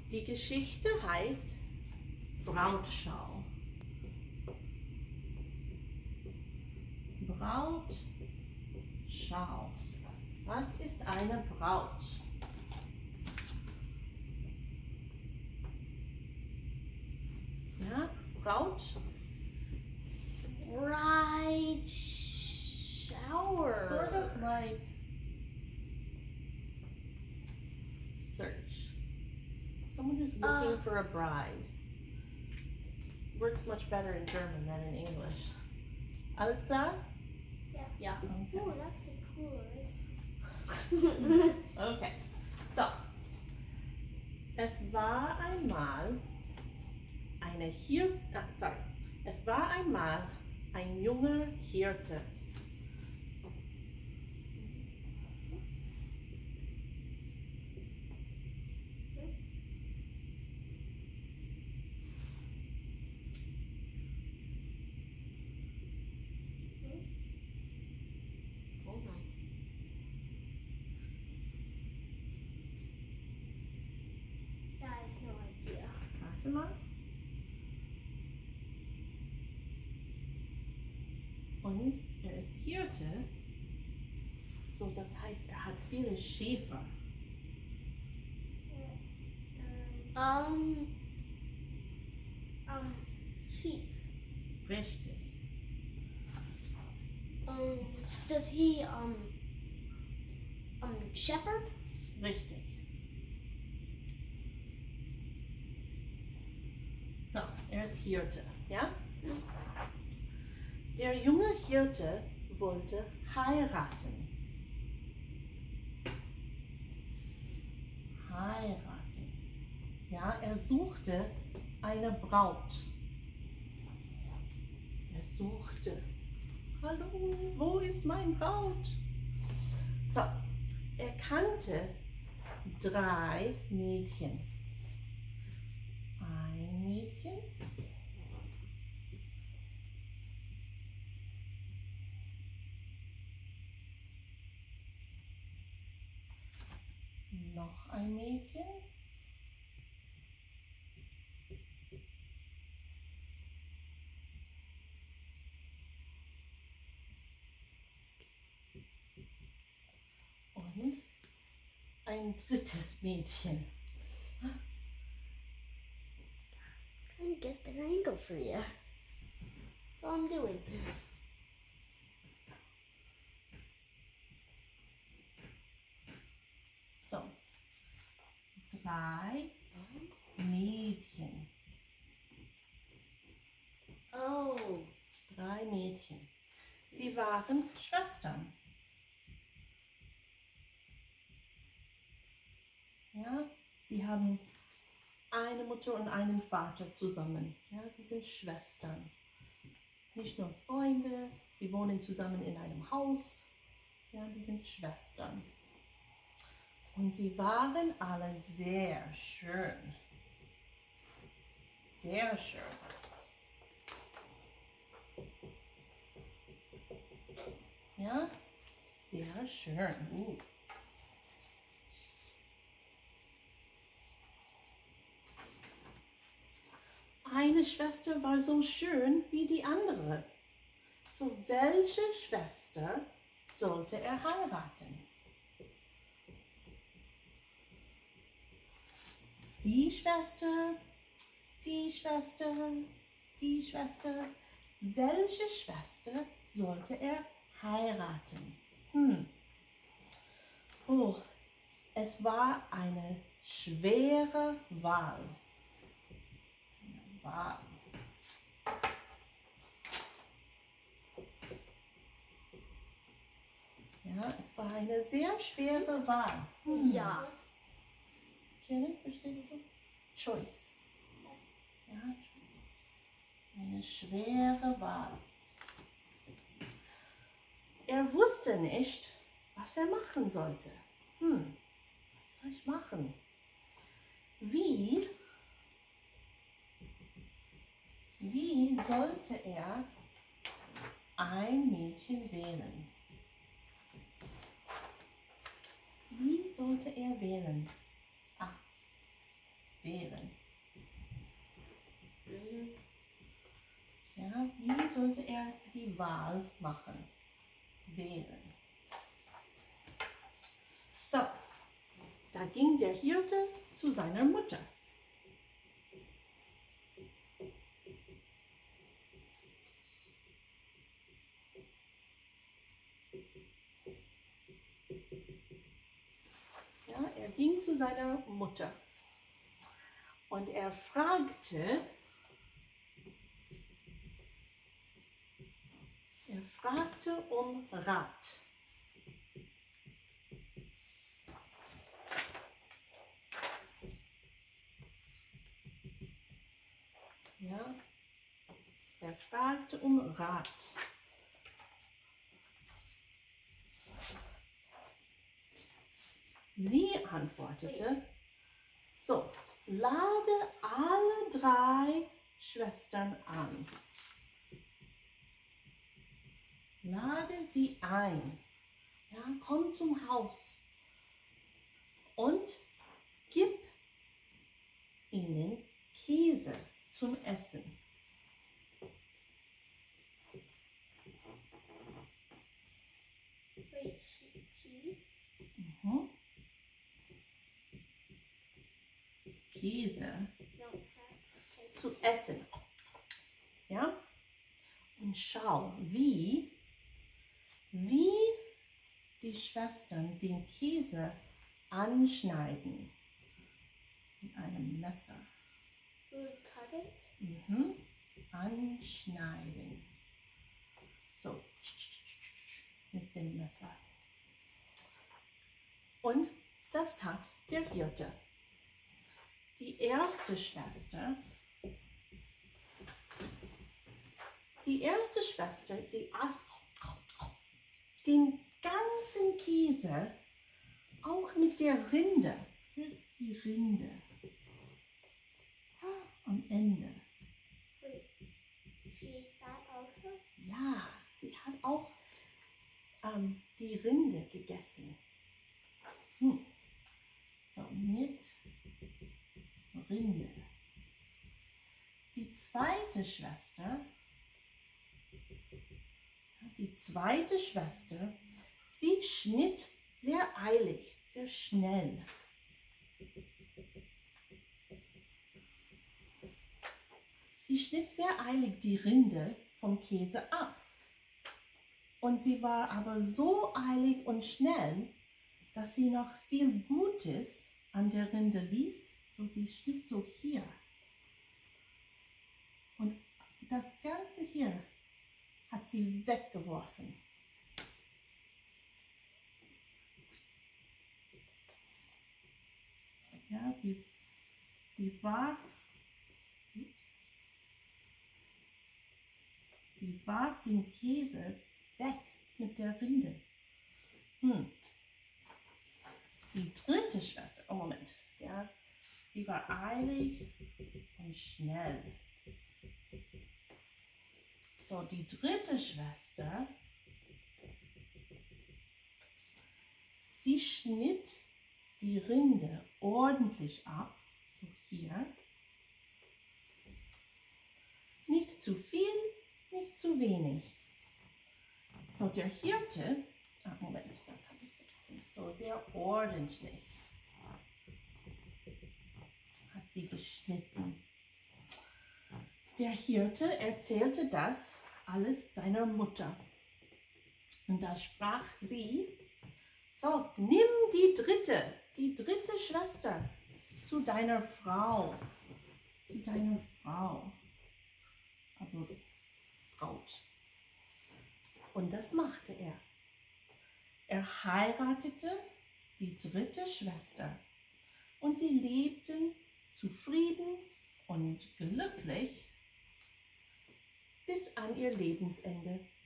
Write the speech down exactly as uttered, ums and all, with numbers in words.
Die Geschichte heißt Brautschau. Brautschau. Was ist eine Braut? Ja, Braut. Bride shower. Sort of like search. Someone who's looking Uh. for a bride. Works much better in German than in English. Alles klar? Yeah. Ja. Okay. Oh, that's a cool. Okay. So. Es war einmal eine Hir ah, sorry. Es war einmal ein junger Hirte. Hold on. Yeah, I have no idea. Warte mal. Und er ist Hirte, so das heißt, er hat viele Schäfer. Um. Um. Sheeps. Richtig. Um. Does he um. Um. Shepherd? Richtig. So, er ist Hirte, ja? Der junge Hirte wollte heiraten. Heiraten. Ja, er suchte eine Braut. Er suchte. Hallo, wo ist mein Braut? So, er kannte drei Mädchen. Ein Mädchen. Noch ein Mädchen. Und ein drittes Mädchen. Trying to get the angle for you. That's all I'm doing. So, drei Mädchen. Oh. Drei Mädchen. Sie waren Schwestern. Ja, sie haben eine Mutter und einen Vater zusammen. Ja, sie sind Schwestern. Nicht nur Freunde, sie wohnen zusammen in einem Haus. Ja, die sind Schwestern. Und sie waren alle sehr schön. Sehr schön. Ja, sehr schön. Uh. Eine Schwester war so schön wie die andere. So welche Schwester sollte er heiraten? Die Schwester, die Schwester, die Schwester. Welche Schwester sollte er heiraten? Hm. Oh, es war eine schwere Wahl. Wahl. Ja, es war eine sehr schwere Wahl. Hm. Ja. Jenny, verstehst du? Choice. Ja, Choice. Eine schwere Wahl. Er wusste nicht, was er machen sollte. Hm, was soll ich machen? Wie, wie sollte er ein Mädchen wählen? Wie sollte er wählen? Ah, wählen. er die Wahl machen. Wählen. So, da ging der Hirte zu seiner Mutter. Ja, er ging zu seiner Mutter und er fragte, er fragte um Rat. Ja, er fragte um Rat. Sie antwortete, so, lade alle drei Schwestern an. Lade sie ein. Ja, komm zum Haus und gib ihnen Käse zum Essen. Wait, cheese? Mhm. Käse No, zu essen. Ja? Und schau, wie, wie die Schwestern den Käse anschneiden mit einem Messer. we cut it. Mhm. Anschneiden. So, mit dem Messer. Und das tat der Hirte. Die erste Schwester, die erste Schwester, sie aß den ganzen Käse, auch mit der Rinde. Hier ist die Rinde. Am Ende. Wait, she ate that also? Ja, sie hat auch ähm, die Rinde gegessen. Hm. So, mit Rinde. Die zweite Schwester, die zweite Schwester, sie schnitt sehr eilig, sehr schnell. Sie schnitt sehr eilig die Rinde vom Käse ab. Und sie war aber so eilig und schnell, dass sie noch viel Gutes an der Rinde ließ. So, sie schnitt so hier. Und das Ganze hier hat sie weggeworfen. Ja, sie, sie warf, ups, sie warf den Käse weg mit der Rinde. Hm. Die dritte Schwester, oh Moment, ja, sie war eilig und schnell. So, die dritte Schwester, sie schnitt die Rinde ordentlich ab, so hier. Nicht zu viel, nicht zu wenig. So, der Hirte, ah, Moment, das habe ich vergessen, so sehr ordentlich hat sie geschnitten. Der Hirte erzählte das alles seiner Mutter. Und da sprach sie, so, nimm die dritte, die dritte Schwester zu deiner Frau, zu deiner Frau, also Braut. Und das machte er. Er heiratete die dritte Schwester und sie lebten zufrieden und glücklich bis an ihr Lebensende.